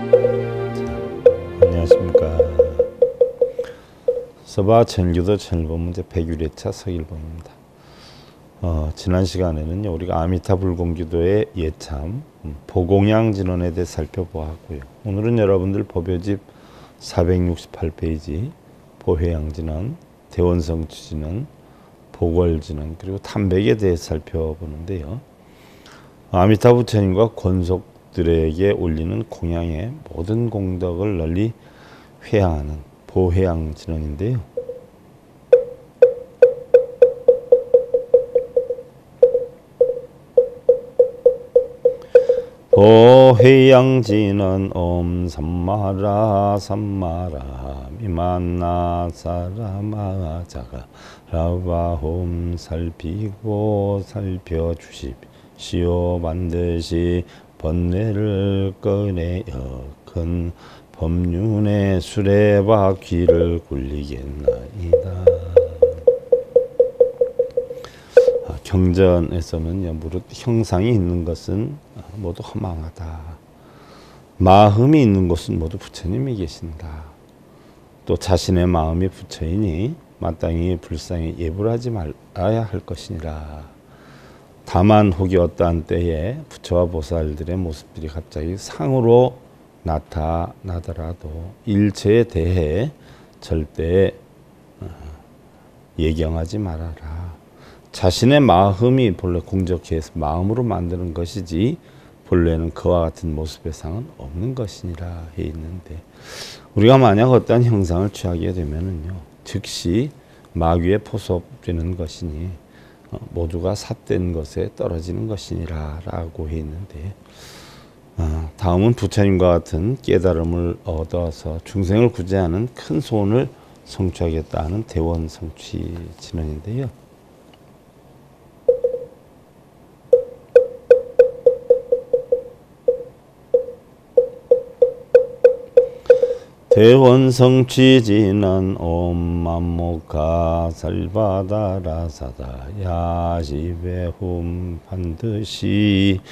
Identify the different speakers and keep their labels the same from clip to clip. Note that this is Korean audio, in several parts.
Speaker 1: 안녕하십니까. 서바 천기도 천일본 문제 101회차 서일본입니다. 지난 시간에는요, 우리가 아미타 불공기도의 예참, 보공양 진원에 대해 살펴보았고요. 오늘은 여러분들 법요집 468페이지 보회양 진원, 대원성 추진원, 보궐 진원, 그리고 탐백에 대해 살펴보는데요. 아미타 부처님과 권속들에게 올리는 공양의 모든 공덕을 널리 회양하는 보회양 진원인데요. 보회양 진원 옴 삼마라 삼마라 미만나 사라마자가 라바홈 살피고 살펴주십시오. 반드시 번뇌를 꺼내어 큰 법륜의 수레바 귀를 굴리겠나이다. 경전에서는요, 무릇 형상이 있는 것은 모두 허망하다. 마음이 있는 곳은 모두 부처님이 계신다. 또 자신의 마음이 부처이니 마땅히 불상에 예불하지 말아야 할 것이니라. 다만 혹이 어떠한 때에 부처와 보살들의 모습들이 갑자기 상으로 나타나더라도 일체에 대해 절대 예경하지 말아라. 자신의 마음이 본래 공적해서 마음으로 만드는 것이지 본래는 그와 같은 모습의 상은 없는 것이니라 해 있는데, 우리가 만약 어떠한 형상을 취하게 되면은요, 즉시 마귀에 포섭되는 것이니 모두가 삿된 것에 떨어지는 것이니라 라고 해 있는데, 다음은 부처님과 같은 깨달음을 얻어서 중생을 구제하는 큰 소원을 성취하겠다 하는 대원 성취 진언인데요. 대원 성취 진언 옴 만무카 살바다라사다 야시베훔 반드시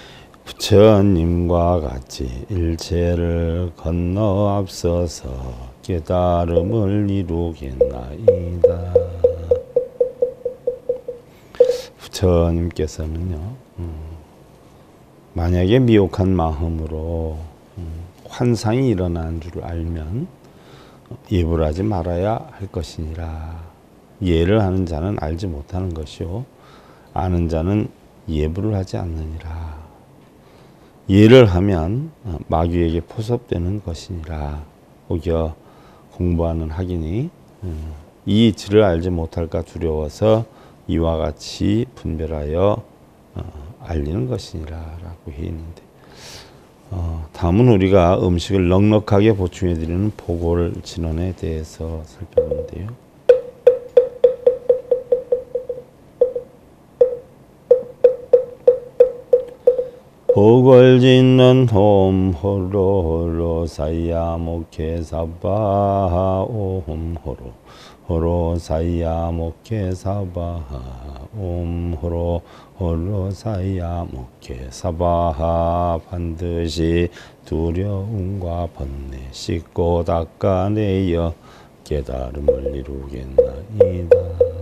Speaker 1: 부처님과 같이 일체를 건너 앞서서 깨달음을 이루겠나이다. 부처님께서는요, 만약에 미혹한 마음으로 환상이 일어난 줄 알면 예불하지 말아야 할 것이니라. 예를 하는 자는 알지 못하는 것이요, 아는 자는 예불을 하지 않느니라. 예를 하면 마귀에게 포섭되는 것이니라. 혹여 공부하는 학인이 이 이치를 알지 못할까 두려워서 이와 같이 분별하여 알리는 것이니라 라고 해 있는데, 다음은 우리가 음식을 넉넉하게 보충해 드리는 보궐 진원에 대해서 살펴보는데요. 보궐 진원 홈 호로 사야 목회 사바 옴 호로 사야 목회 사바 옴 호로 사야 목회 사바 반드시 두려움과 번뇌 씻고 닦아내어 깨달음을 이루겠나이다.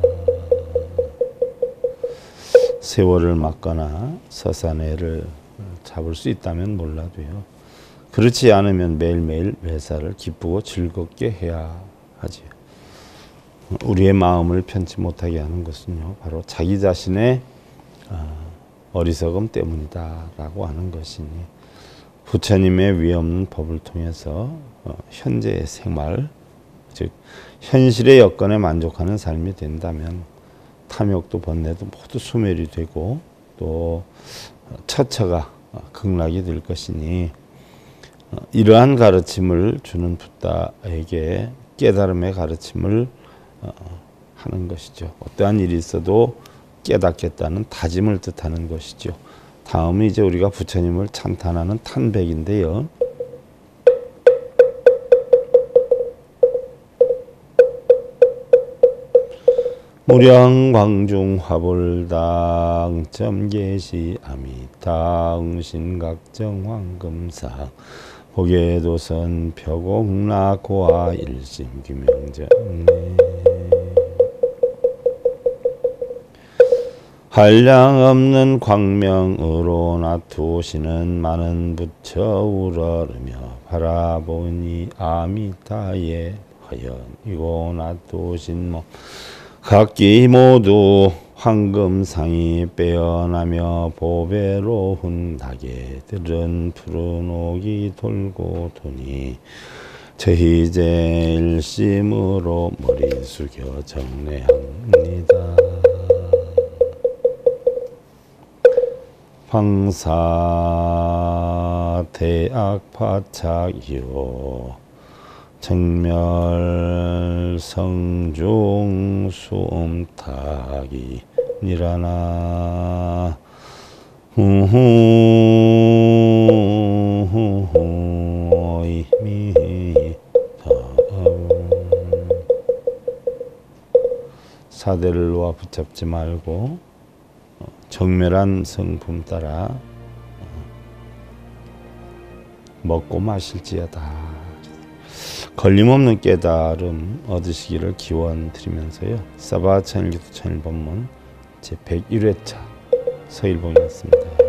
Speaker 1: 세월을 맞거나 서산애를 잡을 수 있다면 몰라도요, 그렇지 않으면 매일매일 매사를 기쁘고 즐겁게 해야 하지요. 우리의 마음을 편치 못하게 하는 것은요, 바로 자기 자신의 어리석음 때문이다 라고 하는 것이니, 부처님의 위없는 법을 통해서 현재의 생활, 즉 현실의 여건에 만족하는 삶이 된다면 탐욕도 번뇌도 모두 소멸이 되고 또 처처가 극락이 될 것이니, 이러한 가르침을 주는 붓다에게 깨달음의 가르침을 하는 것이죠. 어떠한 일이 있어도 깨닫겠다는 다짐을 뜻하는 것이죠. 다음은 이제 우리가 부처님을 찬탄하는 탄백인데요. 무량광중 화불당 점계시 아미타 응신각정 황금상 보계도선 펴곡락고아 일심규명정네 한량 없는 광명으로 나투시는 많은 부처 우러르며 바라보니 아미타의 허연이고 나투신 몸 각기 모두 황금상이 빼어나며 보배로 훈하게 들은 푸른 옥이 돌고 도니 저희제 일심으로 머리 숙여 정례합니다. 황사 대악 파착이요 정멸 성중 수음타기 니라나 사대를 놓아 붙잡지 말고 정멸한 성품 따라 먹고 마실지어다. 걸림없는 깨달음 얻으시기를 기원드리면서요. 사바 천일기도 천일법문 제101회차 서일봉이었습니다.